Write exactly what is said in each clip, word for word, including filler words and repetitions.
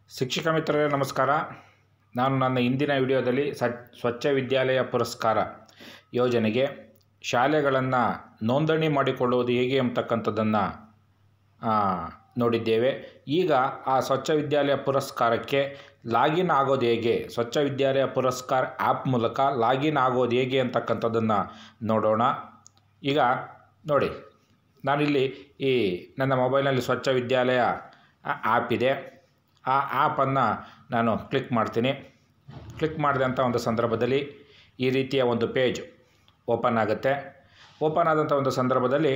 ಶಿಕ್ಷಕ ಮಿತ್ರರೇ ನಮಸ್ಕಾರ. ನಾನು ನನ್ನ ಇಂದಿನ ವಿಡಿಯೋದಲ್ಲಿ ಸ್ವಚ್ಛ ವಿದ್ಯಾಲಯ ಪುರಸ್ಕಾರ ಯೋಜನೆಗೆ ಶಾಲೆಗಳನ್ನು ನೋಂದಣಿ ಮಾಡಿಕೊಳ್ಳುವುದು ಹೇಗೆ ಎಂಬತಕ್ಕಂಥದ್ದನ್ನು ನೋಡಿದ್ದೇವೆ. ಈಗ ಆ ಸ್ವಚ್ಛ ವಿದ್ಯಾಲಯ ಪುರಸ್ಕಾರಕ್ಕೆ ಲಾಗಿನ್ ಆಗೋದು ಹೇಗೆ, ಸ್ವಚ್ಛ ವಿದ್ಯಾಲಯ ಪುರಸ್ಕಾರ ಆ್ಯಪ್ ಮೂಲಕ ಲಾಗಿನ್ ಆಗೋದು ಹೇಗೆ ಅಂತಕ್ಕಂಥದ್ದನ್ನು ನೋಡೋಣ. ಈಗ ನೋಡಿ, ನಾನಿಲ್ಲಿ ಈ ನನ್ನ ಮೊಬೈಲ್ನಲ್ಲಿ ಸ್ವಚ್ಛ ವಿದ್ಯಾಲಯ ಆ್ಯಪ್ ಇದೆ. ಆ ಆ್ಯಪನ್ನು ನಾನು ಕ್ಲಿಕ್ ಮಾಡ್ತೀನಿ. ಕ್ಲಿಕ್ ಮಾಡಿದಂಥ ಒಂದು ಸಂದರ್ಭದಲ್ಲಿ ಈ ರೀತಿಯ ಒಂದು ಪೇಜ್ ಓಪನ್ ಆಗುತ್ತೆ. ಓಪನ್ ಆದಂಥ ಒಂದು ಸಂದರ್ಭದಲ್ಲಿ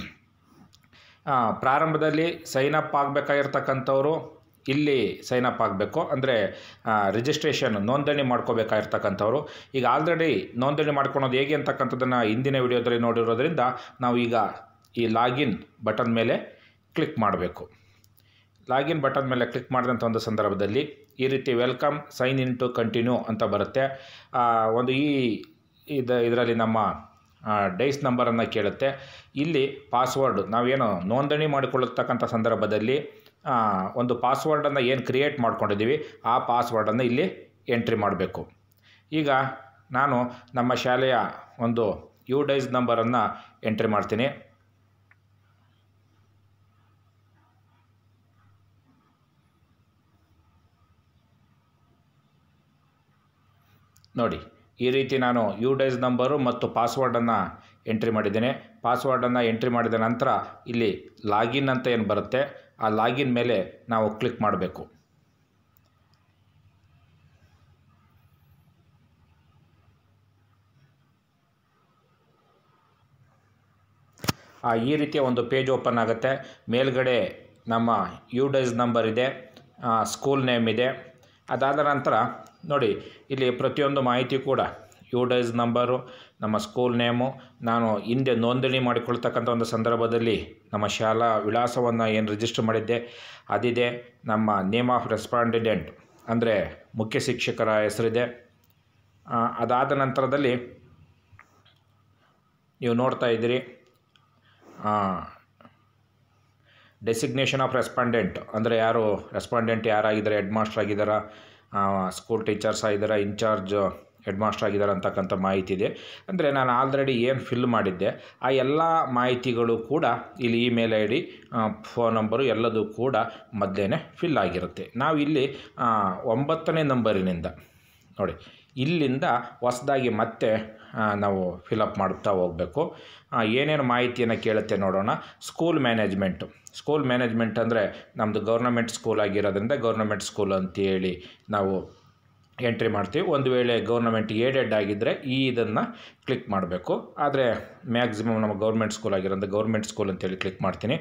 ಪ್ರಾರಂಭದಲ್ಲಿ ಸೈನಪ್ ಆಗಬೇಕಾಗಿರ್ತಕ್ಕಂಥವ್ರು ಇಲ್ಲಿ ಸೈನಪ್ ಆಗಬೇಕು, ಅಂದರೆ ರಿಜಿಸ್ಟ್ರೇಷನ್ ನೋಂದಣಿ ಮಾಡ್ಕೋಬೇಕಾಗಿರ್ತಕ್ಕಂಥವ್ರು. ಈಗ ಆಲ್ರೆಡಿ ನೋಂದಣಿ ಮಾಡ್ಕೊಳೋದು ಹೇಗೆ ಅಂತಕ್ಕಂಥದ್ದನ್ನು ಹಿಂದಿನ ವಿಡಿಯೋದಲ್ಲಿ ನೋಡಿರೋದ್ರಿಂದ ನಾವು ಈಗ ಈ ಲಾಗಿನ್ ಬಟನ್ ಮೇಲೆ ಕ್ಲಿಕ್ ಮಾಡಬೇಕು. ಲಾಗಿನ್ ಬಟನ್ ಮೇಲೆ ಕ್ಲಿಕ್ ಮಾಡಿದಂಥ ಒಂದು ಸಂದರ್ಭದಲ್ಲಿ ಈ ರೀತಿ welcome sign in to continue ಅಂತ ಬರುತ್ತೆ. ಒಂದು ಈ ಇದು ಇದರಲ್ಲಿ ನಮ್ಮ ಡೈಸ್ ನಂಬರನ್ನು ಕೇಳುತ್ತೆ. ಇಲ್ಲಿ ಪಾಸ್ವರ್ಡ್ ನಾವೇನು ನೋಂದಣಿ ಮಾಡಿಕೊಳ್ಳತಕ್ಕಂಥ ಸಂದರ್ಭದಲ್ಲಿ ಒಂದು ಪಾಸ್ವರ್ಡನ್ನು ಏನು ಕ್ರಿಯೇಟ್ ಮಾಡ್ಕೊಂಡಿದ್ದೀವಿ ಆ ಪಾಸ್ವರ್ಡನ್ನು ಇಲ್ಲಿ ಎಂಟ್ರಿ ಮಾಡಬೇಕು. ಈಗ ನಾನು ನಮ್ಮ ಶಾಲೆಯ ಒಂದು ಯು ಡೈಸ್ ನಂಬರನ್ನು ಎಂಟ್ರಿ ಮಾಡ್ತೀನಿ. ನೋಡಿ, ಈ ರೀತಿ ನಾನು ಯು ಡೈಸ್ ನಂಬರು ಮತ್ತು ಪಾಸ್ವರ್ಡನ್ನು ಎಂಟ್ರಿ ಮಾಡಿದ್ದೇನೆ. ಪಾಸ್ವರ್ಡನ್ನು ಎಂಟ್ರಿ ಮಾಡಿದ ನಂತರ ಇಲ್ಲಿ ಲಾಗಿನ್ ಅಂತ ಏನು ಬರುತ್ತೆ ಆ ಲಾಗಿನ್ ಮೇಲೆ ನಾವು ಕ್ಲಿಕ್ ಮಾಡಬೇಕು. ಈ ರೀತಿಯ ಒಂದು ಪೇಜ್ ಓಪನ್ ಆಗುತ್ತೆ. ಮೇಲ್ಗಡೆ ನಮ್ಮ ಯು ಡೈಸ್ ನಂಬರ್ ಇದೆ, ಸ್ಕೂಲ್ ನೇಮ್ ಇದೆ. ಅದಾದ ನಂತರ ನೋಡಿ, ಇಲ್ಲಿ ಪ್ರತಿಯೊಂದು ಮಾಹಿತಿ ಕೂಡ ಯು ಡೈಸ್ ನಂಬರು, ನಮ್ಮ ಸ್ಕೂಲ್ ನೇಮು, ನಾನು ಹಿಂದೆ ನೋಂದಣಿ ಮಾಡಿಕೊಳ್ತಕ್ಕಂಥ ಒಂದು ಸಂದರ್ಭದಲ್ಲಿ ನಮ್ಮ ಶಾಲಾ ವಿಳಾಸವನ್ನು ಏನು ರಿಜಿಸ್ಟರ್ ಮಾಡಿದ್ದೆ ಅದಿದೆ. ನಮ್ಮ ನೇಮ್ ಆಫ್ ರೆಸ್ಪಾಂಡೆಂಟ್ ಅಂದರೆ ಮುಖ್ಯ ಶಿಕ್ಷಕರ ಹೆಸರಿದೆ. ಅದಾದ ನಂತರದಲ್ಲಿ ನೀವು ನೋಡ್ತಾ ಇದ್ದೀರಿ ಡೆಸಿಗ್ನೇಷನ್ ಆಫ್ ರೆಸ್ಪಾಂಡೆಂಟ್, ಅಂದರೆ ಯಾರು ರೆಸ್ಪಾಂಡೆಂಟ್ ಯಾರಾಗಿದ್ದಾರೆ, ಹೆಡ್ ಮಾಸ್ಟರ್ ಆಗಿದ್ದಾರಾ, ಸ್ಕೂಲ್ ಟೀಚರ್ಸ್ ಆಗಿದ್ದಾರೆ, ಇನ್ಚಾರ್ಜ್ ಹೆಡ್ ಮಾಸ್ಟರ್ ಆಗಿದ್ದಾರೆ ಅಂತಕ್ಕಂಥ ಮಾಹಿತಿ ಇದೆ. ಅಂದರೆ ನಾನು ಆಲ್ರೆಡಿ ಏನು ಫಿಲ್ ಮಾಡಿದ್ದೆ ಆ ಎಲ್ಲ ಮಾಹಿತಿಗಳು ಕೂಡ ಇಲ್ಲಿ email I D, phone number ಎಲ್ಲದೂ ಕೂಡ ಮೊದಲೇ ಫಿಲ್ ಆಗಿರುತ್ತೆ. ನಾವು ಇಲ್ಲಿ ಒಂಬತ್ತನೇ ನಂಬರಿನಿಂದ ನೋಡಿ ಇಲ್ಲಿಂದ ಹೊಸದಾಗಿ ಮತ್ತೆ ನಾವು ಫಿಲಪ್ ಮಾಡುತ್ತಾ ಹೋಗಬೇಕು. ಏನೇನು ಮಾಹಿತಿಯನ್ನು ಕೇಳುತ್ತೆ ನೋಡೋಣ. ಸ್ಕೂಲ್ ಮ್ಯಾನೇಜ್ಮೆಂಟು, ಸ್ಕೂಲ್ ಮ್ಯಾನೇಜ್ಮೆಂಟ್ ಅಂದರೆ ನಮ್ಮದು ಗೌರ್ನಮೆಂಟ್ ಸ್ಕೂಲ್ ಆಗಿರೋದ್ರಿಂದ ಗೌರ್ನಮೆಂಟ್ ಸ್ಕೂಲ್ ಅಂತೇಳಿ ನಾವು ಎಂಟ್ರಿ ಮಾಡ್ತೀವಿ. ಒಂದು ವೇಳೆ ಗೌರ್ನಮೆಂಟ್ ಏಡೆಡ್ ಆಗಿದ್ದರೆ ಈ ಇದನ್ನು ಕ್ಲಿಕ್ ಮಾಡಬೇಕು. ಆದರೆ ಮ್ಯಾಕ್ಸಿಮಮ್ ನಮ್ಮ ಗೌರ್ಮೆಂಟ್ ಸ್ಕೂಲ್ ಆಗಿರೋದ್ರಿಂದ ಗೌರ್ಮೆಂಟ್ ಸ್ಕೂಲ್ ಅಂತೇಳಿ ಕ್ಲಿಕ್ ಮಾಡ್ತೀನಿ.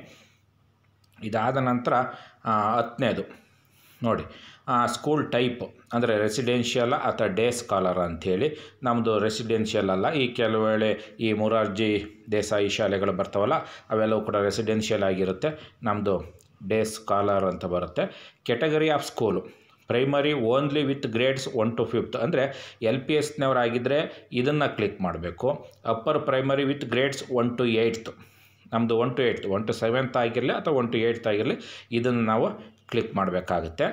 ಇದಾದ ನಂತರ ಹತ್ತನೇದು ನೋಡಿ, ಸ್ಕೂಲ್ ಟೈಪ್ ಅಂದರೆ ರೆಸಿಡೆನ್ಷಿಯಲ್ ಅಥವಾ ಡೇ ಸ್ಕಾಲರ್ ಅಂಥೇಳಿ. ನಮ್ಮದು ರೆಸಿಡೆನ್ಷಿಯಲ್ ಅಲ್ಲ. ಈ ಕೆಲವು ವೇಳೆ ಈ ಮೊರಾರ್ಜಿ ದೇಸಾಯಿ ಶಾಲೆಗಳು ಬರ್ತಾವಲ್ಲ ಅವೆಲ್ಲವೂ ಕೂಡ ರೆಸಿಡೆನ್ಷಿಯಲ್ ಆಗಿರುತ್ತೆ. ನಮ್ಮದು ಡೇ ಸ್ಕಾಲರ್ ಅಂತ ಬರುತ್ತೆ. Category of school primary only with grades one to fifth, ಅಂದರೆ ಎಲ್ ಪಿ ಎಸ್ನವರಾಗಿದ್ದರೆ ಇದನ್ನು ಕ್ಲಿಕ್ ಮಾಡಬೇಕು. Upper primary with grades one to eighth, ನಮ್ಮದು one to eight one to seventh ಆಗಿರಲಿ ಅಥವಾ ಒನ್ ಟು ಏಯ್ಟ್ತ್ ಆಗಿರಲಿ ಇದನ್ನು ನಾವು ಕ್ಲಿಕ್ ಮಾಡಬೇಕಾಗುತ್ತೆ.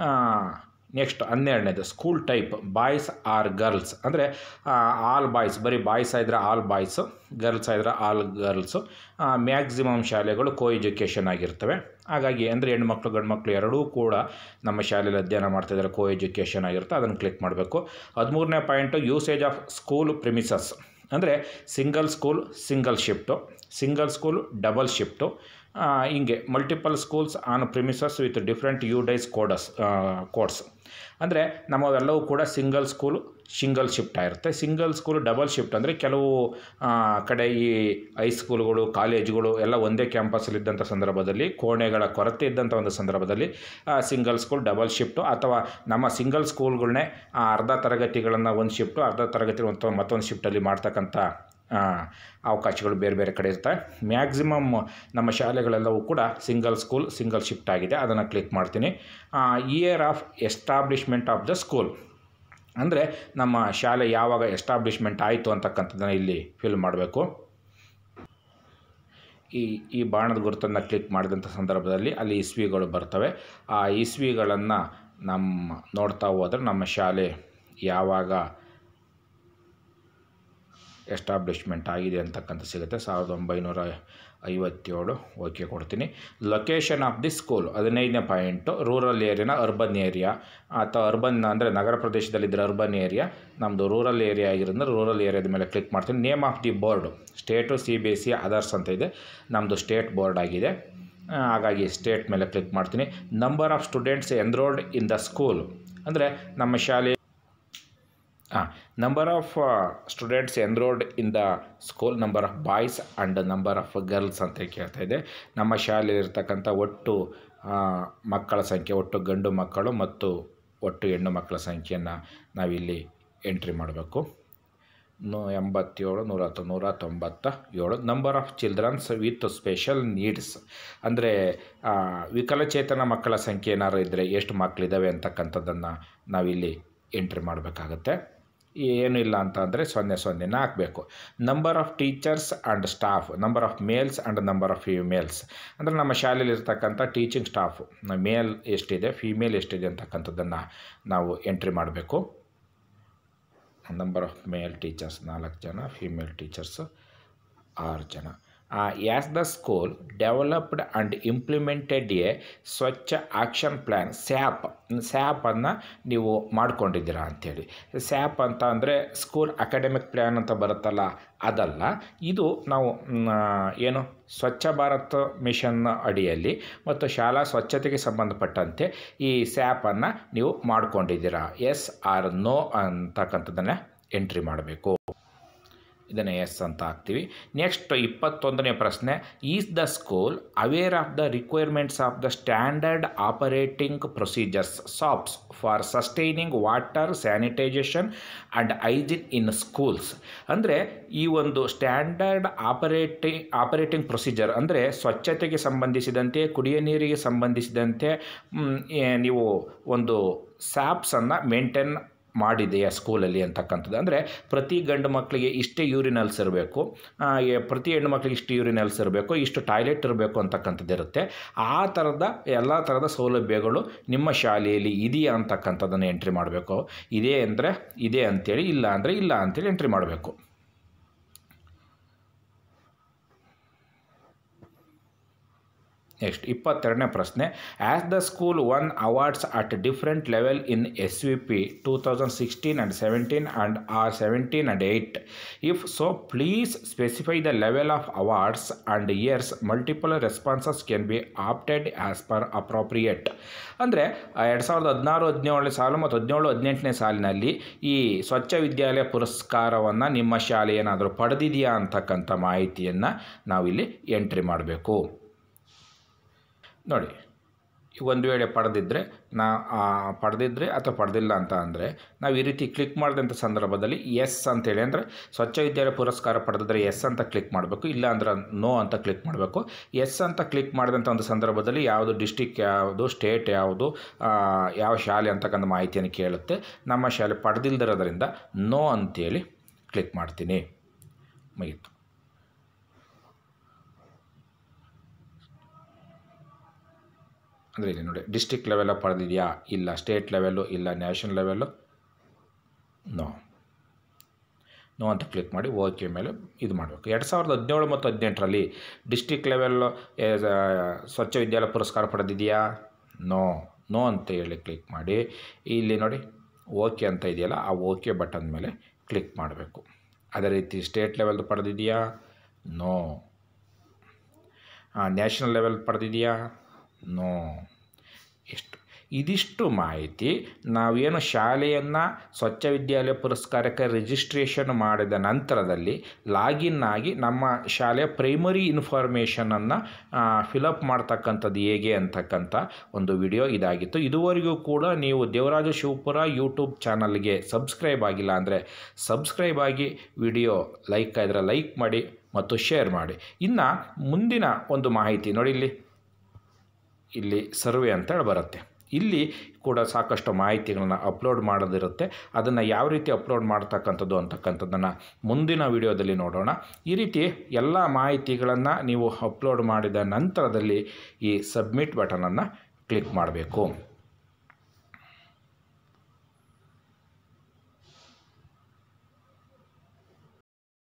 ನೆಕ್ಸ್ಟ್ ಹನ್ನೆರಡನೇದು school type boys or girls, ಅಂದರೆ ಆಲ್ ಬಾಯ್ಸ್, ಬರೀ ಬಾಯ್ಸ್ ಆಗಿದ್ರೆ ಆಲ್ ಬಾಯ್ಸು, ಗರ್ಲ್ಸ್ ಆಗಿದ್ರೆ ಆಲ್ ಗರ್ಲ್ಸು. ಮ್ಯಾಕ್ಸಿಮಮ್ ಶಾಲೆಗಳು ಕೋ ಎಜುಕೇಷನ್ ಆಗಿರ್ತವೆ. ಹಾಗಾಗಿ ಅಂದರೆ ಹೆಣ್ಮಕ್ಳು ಗಂಡು ಮಕ್ಕಳು ಎರಡೂ ಕೂಡ ನಮ್ಮ ಶಾಲೆಯಲ್ಲಿ ಅಧ್ಯಯನ ಮಾಡ್ತಾಯಿದ್ದಾರೆ, ಕೋ ಎಜುಕೇಷನ್ ಆಗಿರುತ್ತೆ. ಅದನ್ನು ಕ್ಲಿಕ್ ಮಾಡಬೇಕು. ಹದಿಮೂರನೇ point usage of school premises, ಅಂದರೆ single school single shift, single school double shift, ಹಿಂಗೆ multiple schools on premises with different U DISE codes codes. ಅಂದರೆ ನಮ್ಮವೆಲ್ಲವೂ ಕೂಡ ಸಿಂಗಲ್ ಸ್ಕೂಲು ಸಿಂಗಲ್ ಶಿಫ್ಟ್ ಆಗಿರುತ್ತೆ. ಸಿಂಗಲ್ ಸ್ಕೂಲು ಡಬಲ್ ಶಿಫ್ಟ್ ಅಂದರೆ ಕೆಲವು ಕಡೆ ಈ ಹೈಸ್ಕೂಲ್ಗಳು ಕಾಲೇಜುಗಳು ಎಲ್ಲ ಒಂದೇ ಕ್ಯಾಂಪಸ್ಸಲ್ಲಿದ್ದಂಥ ಸಂದರ್ಭದಲ್ಲಿ ಕೋಣೆಗಳ ಕೊರತೆ ಇದ್ದಂಥ ಒಂದು ಸಂದರ್ಭದಲ್ಲಿ ಸಿಂಗಲ್ ಸ್ಕೂಲ್ ಡಬಲ್ ಶಿಫ್ಟು, ಅಥವಾ ನಮ್ಮ ಸಿಂಗಲ್ ಸ್ಕೂಲ್ಗಳನ್ನೇ ಅರ್ಧ ತರಗತಿಗಳನ್ನು ಒಂದು ಶಿಫ್ಟು, ಅರ್ಧ ತರಗತಿ ಒಂದು ಮತ್ತೊಂದು ಶಿಫ್ಟಲ್ಲಿ ಮಾಡ್ತಕ್ಕಂಥ ಅವಕಾಶಗಳು ಬೇರೆ ಬೇರೆ ಕಡೆ ಇರ್ತವೆ. ಮ್ಯಾಕ್ಸಿಮಮ್ ನಮ್ಮ ಶಾಲೆಗಳೆಲ್ಲವೂ ಕೂಡ ಸಿಂಗಲ್ ಸ್ಕೂಲ್ ಸಿಂಗಲ್ ಶಿಫ್ಟ್ ಆಗಿದೆ. ಅದನ್ನು ಕ್ಲಿಕ್ ಮಾಡ್ತೀನಿ. Year of establishment of the school, ಅಂದರೆ ನಮ್ಮ ಶಾಲೆ ಯಾವಾಗ ಎಸ್ಟಾಬ್ಲಿಷ್ಮೆಂಟ್ ಆಯಿತು ಅಂತಕ್ಕಂಥದ್ದನ್ನು ಇಲ್ಲಿ ಫಿಲ್ ಮಾಡಬೇಕು. ಈ ಈ ಬಾಣದ ಗುರುತನ್ನು ಕ್ಲಿಕ್ ಮಾಡಿದಂಥ ಸಂದರ್ಭದಲ್ಲಿ ಅಲ್ಲಿ ಇಸ್ವಿಗಳು ಬರ್ತವೆ. ಆ ಇಸ್ವಿಗಳನ್ನು ನಮ್ಮ ನೋಡ್ತಾ ಹೋದರೆ ನಮ್ಮ ಶಾಲೆ ಯಾವಾಗ ಎಸ್ಟಾಬ್ಲಿಷ್ಮೆಂಟ್ ಆಗಿದೆ ಅಂತಕ್ಕಂಥ ಸಿಗುತ್ತೆ. ಸಾವಿರದ ಒಂಬೈನೂರ ಐವತ್ತೇಳು ಓಕೆ ಕೊಡ್ತೀನಿ. ಲೊಕೇಶನ್ ಆಫ್ ದಿ ಸ್ಕೂಲ್ ಹದಿನೈದನೇ ಪಾಯಿಂಟು ರೂರಲ್ ಏರಿಯಾನ ಅರ್ಬನ್ ಏರಿಯಾ ಅಥವಾ ಅರ್ಬನ್ ಅಂದರೆ ನಗರ ಪ್ರದೇಶದಲ್ಲಿದ್ದರೆ ಅರ್ಬನ್ ಏರಿಯಾ, ನಮ್ಮದು ರೂರಲ್ ಏರಿಯಾ ಆಗಿರೋದ್ರಿಂದ ರೂರಲ್ ಏರಿಯಾದ ಮೇಲೆ ಕ್ಲಿಕ್ ಮಾಡ್ತೀನಿ. Name of the board state, C B S C, others ಅಂತ ಇದೆ. ನಮ್ಮದು ಸ್ಟೇಟ್ ಬೋರ್ಡ್ ಆಗಿದೆ, ಹಾಗಾಗಿ ಸ್ಟೇಟ್ ಮೇಲೆ ಕ್ಲಿಕ್ ಮಾಡ್ತೀನಿ. Number of students enrolled in the school ಅಂದರೆ ನಮ್ಮ ಶಾಲೆ ಹಾಂ number of students enrolled in the school, number of boys and number of girls ಅಂತ ಕೇಳ್ತಾ ಇದೆ. ನಮ್ಮ ಶಾಲೆಯಲ್ಲಿರ್ತಕ್ಕಂಥ ಒಟ್ಟು ಮಕ್ಕಳ ಸಂಖ್ಯೆ, ಒಟ್ಟು ಗಂಡು ಮಕ್ಕಳು ಮತ್ತು ಒಟ್ಟು ಹೆಣ್ಣು ಮಕ್ಕಳ ಸಂಖ್ಯೆಯನ್ನು ನಾವಿಲ್ಲಿ ಎಂಟ್ರಿ ಮಾಡಬೇಕು. ನೂ ಎಂಬತ್ತೇಳು ನೂರ ಹತ್ತು ನೂರ ತೊಂಬತ್ತ ಏಳು. Number of childrens with special needs ಅಂದರೆ ವಿಕಲಚೇತನ ಮಕ್ಕಳ ಸಂಖ್ಯೆ ಏನಾದ್ರು ಇದ್ದರೆ ಎಷ್ಟು ಮಕ್ಕಳಿದ್ದಾವೆ ಅಂತಕ್ಕಂಥದ್ದನ್ನು ನಾವಿಲ್ಲಿ ಎಂಟ್ರಿ ಮಾಡಬೇಕಾಗತ್ತೆ. ಏನೂ ಇಲ್ಲ ಅಂತ ಅಂದರೆ ಸೊನ್ನೆ ಸೊನ್ನೆನ ಹಾಕಬೇಕು. Number of teachers and staff, number of males and number of females ಅಂದರೆ ನಮ್ಮ ಶಾಲೆಯಲ್ಲಿರ್ತಕ್ಕಂಥ ಟೀಚಿಂಗ್ ಸ್ಟಾಫ್ ಮೇಲ್ ಎಷ್ಟಿದೆ, ಫಿಮೇಲ್ ಎಷ್ಟಿದೆ ಅಂತಕ್ಕಂಥದ್ದನ್ನು ನಾವು ಎಂಟ್ರಿ ಮಾಡಬೇಕು. ನಂಬರ್ ಆಫ್ ಮೇಲ್ ಟೀಚರ್ಸ್ ನಾಲ್ಕು ಜನ, ಫಿಮೇಲ್ ಟೀಚರ್ಸ್ ಆರು ಜನ. As the school developed and implemented a Swachh action plan SAP, ಸ್ಯಾಪನ್ನು ನೀವು ಮಾಡ್ಕೊಂಡಿದ್ದೀರಾ ಅಂಥೇಳಿ. ಸ್ಯಾಪ್ ಅಂತ ಅಂದರೆ ಸ್ಕೂಲ್ ಅಕಾಡೆಮಿಕ್ ಪ್ಲ್ಯಾನ್ ಅಂತ ಬರುತ್ತಲ್ಲ ಅದಲ್ಲ, ಇದು ನಾವು ಏನು ಸ್ವಚ್ಛ ಭಾರತ್ ಮಿಷನ್ ಅಡಿಯಲ್ಲಿ ಮತ್ತು ಶಾಲಾ ಸ್ವಚ್ಛತೆಗೆ ಸಂಬಂಧಪಟ್ಟಂತೆ ಈ ಸ್ಯಾಪನ್ನು ನೀವು ಮಾಡ್ಕೊಂಡಿದ್ದೀರಾ, ಎಸ್ ಆರ್ ನೋ ಅಂತಕ್ಕಂಥದ್ದನ್ನು ಎಂಟ್ರಿ ಮಾಡಬೇಕು. ಇದನ್ನು ಎಸ್ ಅಂತ ಹಾಕ್ತೀವಿ. ನೆಕ್ಸ್ಟ್ ಇಪ್ಪತ್ತೊಂದನೇ ಪ್ರಶ್ನೆ, is the school aware of the requirements of the standard operating procedures SOPs for sustaining water sanitization and hygiene in schools ಅಂದರೆ ಈ ಒಂದು ಸ್ಟ್ಯಾಂಡರ್ಡ್ ಆಪರೇಟಿ ಆಪರೇಟಿಂಗ್ ಪ್ರೊಸೀಜರ್ ಅಂದರೆ ಸ್ವಚ್ಛತೆಗೆ ಸಂಬಂಧಿಸಿದಂತೆ, ಕುಡಿಯ ನೀರಿಗೆ ಸಂಬಂಧಿಸಿದಂತೆ ನೀವು ಒಂದು ಸ್ಯಾಪ್ಸನ್ನು ಮೇಂಟೈನ್ ಮಾಡಿದೆಯಾ ಸ್ಕೂಲಲ್ಲಿ ಅಂತಕ್ಕಂಥದ್ದು. ಅಂದರೆ ಪ್ರತಿ ಗಂಡು ಮಕ್ಕಳಿಗೆ ಇಷ್ಟೇ ಯೂರಿನಲ್ಸ್ ಇರಬೇಕು, ಪ್ರತಿ ಹೆಣ್ಣು ಮಕ್ಕಳಿಗೆ ಇಷ್ಟು ಯೂರಿನಲ್ಸ್ ಇರಬೇಕು, ಇಷ್ಟು ಟಾಯ್ಲೆಟ್ ಇರಬೇಕು ಅಂತಕ್ಕಂಥದ್ದು ಇರುತ್ತೆ. ಆ ಥರದ ಎಲ್ಲ ಥರದ ಸೌಲಭ್ಯಗಳು ನಿಮ್ಮ ಶಾಲೆಯಲ್ಲಿ ಇದೆಯಾ ಅಂತಕ್ಕಂಥದ್ದನ್ನು ಎಂಟ್ರಿ ಮಾಡಬೇಕು. ಇದೆ ಅಂದರೆ ಇದೆ ಅಂಥೇಳಿ, ಇಲ್ಲ ಅಂದರೆ ಇಲ್ಲ ಅಂಥೇಳಿ ಎಂಟ್ರಿ ಮಾಡಬೇಕು. ನೆಕ್ಸ್ಟ್ ಇಪ್ಪತ್ತೆರಡನೇ ಪ್ರಶ್ನೆ, as the school won awards at different level in S V P two thousand sixteen and seventeen and or seventeen and eight, if so please specify the level of awards and years, multiple responses can be opted as per appropriate. ಅಂದರೆ ಎರಡು ಸಾವಿರದ ಹದಿನಾರು ಹದಿನೇಳನೇ ಸಾಲು ಮತ್ತು ಹದಿನೇಳು ಹದಿನೆಂಟನೇ ಸಾಲಿನಲ್ಲಿ ಈ ಸ್ವಚ್ಛ ವಿದ್ಯಾಲಯ ಪುರಸ್ಕಾರವನ್ನು ನಿಮ್ಮ ಶಾಲೆ ಏನಾದರೂ ಪಡೆದಿದೆಯಾ ಅಂತಕ್ಕಂಥ ಮಾಹಿತಿಯನ್ನು ನಾವಿಲ್ಲಿ ಎಂಟ್ರಿ ಮಾಡಬೇಕು. ನೋಡಿ, ಒಂದು ವೇಳೆ ಪಡೆದಿದ್ದರೆ ನಾ ಪಡೆದಿದ್ದರೆ ಅಥವಾ ಪಡೆದಿಲ್ಲ ಅಂತ ಅಂದರೆ ನಾವು ಈ ರೀತಿ ಕ್ಲಿಕ್ ಮಾಡಿದಂಥ ಸಂದರ್ಭದಲ್ಲಿ ಎಸ್ ಅಂತೇಳಿ ಅಂದರೆ ಸ್ವಚ್ಛ ವಿದ್ಯಾಲಯ ಪುರಸ್ಕಾರ ಪಡೆದಿದ್ದರೆ ಎಸ್ ಅಂತ ಕ್ಲಿಕ್ ಮಾಡಬೇಕು, ಇಲ್ಲ ಅಂದ್ರೆ ನೋ ಅಂತ ಕ್ಲಿಕ್ ಮಾಡಬೇಕು. ಎಸ್ ಅಂತ ಕ್ಲಿಕ್ ಮಾಡಿದಂಥ ಒಂದು ಸಂದರ್ಭದಲ್ಲಿ ಯಾವುದು ಡಿಸ್ಟಿಕ್ ಯಾವುದು, ಸ್ಟೇಟ್ ಯಾವುದು, ಯಾವ ಶಾಲೆ ಅಂತಕ್ಕಂಥ ಮಾಹಿತಿಯನ್ನು ಕೇಳುತ್ತೆ. ನಮ್ಮ ಶಾಲೆ ಪಡೆದಿಲ್ಲದಿರೋದ್ರಿಂದ ನೋ ಅಂತೇಳಿ ಕ್ಲಿಕ್ ಮಾಡ್ತೀನಿ. ಮುಗೀತು. ಅಂದರೆ ಇಲ್ಲಿ ನೋಡಿ, ಡಿಸ್ಟ್ರಿಕ್ಟ್ ಲೆವೆಲ್ಲ ಪಡೆದಿದೆಯಾ, ಇಲ್ಲ. ಸ್ಟೇಟ್ ಲೆವೆಲ್ಲು ಇಲ್ಲ. ನ್ಯಾಷನಲ್ ಲೆವೆಲ್ಲು ನೋ ನೋ ಅಂತ ಕ್ಲಿಕ್ ಮಾಡಿ ಓಕೆ ಮೇಲೆ ಇದು ಮಾಡಬೇಕು. ಎರಡು ಸಾವಿರದ ಹದಿನೇಳು ಮತ್ತು ಹದಿನೆಂಟರಲ್ಲಿ ಡಿಸ್ಟ್ರಿಕ್ಟ್ ಲೆವೆಲ್ಲು ಸ್ವಚ್ಛ ವಿದ್ಯಾಲಯ ಪುರಸ್ಕಾರ ಪಡೆದಿದೆಯಾ, ನೋ ನೋ ಅಂತ ಹೇಳಿ ಕ್ಲಿಕ್ ಮಾಡಿ. ಇಲ್ಲಿ ನೋಡಿ ಓಕೆ ಅಂತ ಇದೆಯಲ್ಲ, ಆ ಓಕೆ ಬಟನ್ ಮೇಲೆ ಕ್ಲಿಕ್ ಮಾಡಬೇಕು. ಅದೇ ರೀತಿ ಸ್ಟೇಟ್ ಲೆವೆಲ್ದು ಪಡೆದಿದೆಯಾ, ನೋ. ನ್ಯಾಷನಲ್ ಲೆವೆಲ್ ಪಡೆದಿದೆಯಾ, ನೋ. ಇಷ್ಟು ಇದಿಷ್ಟು ಮಾಹಿತಿ ನಾವೇನು ಶಾಲೆಯನ್ನು ಸ್ವಚ್ಛ ವಿದ್ಯಾಲಯ ಪುರಸ್ಕಾರಕ್ಕೆ ರಿಜಿಸ್ಟ್ರೇಷನ್ ಮಾಡಿದ ನಂತರದಲ್ಲಿ ಲಾಗಿನ್ ಆಗಿ ನಮ್ಮ ಶಾಲೆಯ ಪ್ರೈಮರಿ ಇನ್ಫಾರ್ಮೇಷನನ್ನು ಫಿಲಪ್ ಮಾಡ್ತಕ್ಕಂಥದ್ದು ಹೇಗೆ ಅಂತಕ್ಕಂಥ ಒಂದು ವಿಡಿಯೋ ಇದಾಗಿತ್ತು. ಇದುವರೆಗೂ ಕೂಡ ನೀವು ದೇವರಾಜ ಶಿವಪುರ ಯೂಟ್ಯೂಬ್ ಚಾನಲ್ಗೆ ಸಬ್ಸ್ಕ್ರೈಬ್ ಆಗಿಲ್ಲ ಅಂದರೆ ಸಬ್ಸ್ಕ್ರೈಬ್ ಆಗಿ, ವಿಡಿಯೋ ಲೈಕ್ ಆಗಿದ್ರೆ ಲೈಕ್ ಮಾಡಿ ಮತ್ತು ಶೇರ್ ಮಾಡಿ. ಇನ್ನು ಮುಂದಿನ ಒಂದು ಮಾಹಿತಿ ನೋಡಿ, ಇಲ್ಲಿ ಇಲ್ಲಿ ಸರ್ವೆ ಅಂತೇಳಿ ಬರುತ್ತೆ. ಇಲ್ಲಿ ಕೂಡ ಸಾಕಷ್ಟು ಮಾಹಿತಿಗಳನ್ನು ಅಪ್ಲೋಡ್ ಮಾಡೋದಿರುತ್ತೆ. ಅದನ್ನು ಯಾವ ರೀತಿ ಅಪ್ಲೋಡ್ ಮಾಡ್ತಕ್ಕಂಥದ್ದು ಅಂತಕ್ಕಂಥದ್ದನ್ನು ಮುಂದಿನ ವಿಡಿಯೋದಲ್ಲಿ ನೋಡೋಣ. ಈ ರೀತಿ ಎಲ್ಲ ಮಾಹಿತಿಗಳನ್ನು ನೀವು ಅಪ್ಲೋಡ್ ಮಾಡಿದ ನಂತರದಲ್ಲಿ ಈ ಸಬ್ಮಿಟ್ ಬಟನನ್ನು ಕ್ಲಿಕ್ ಮಾಡಬೇಕು.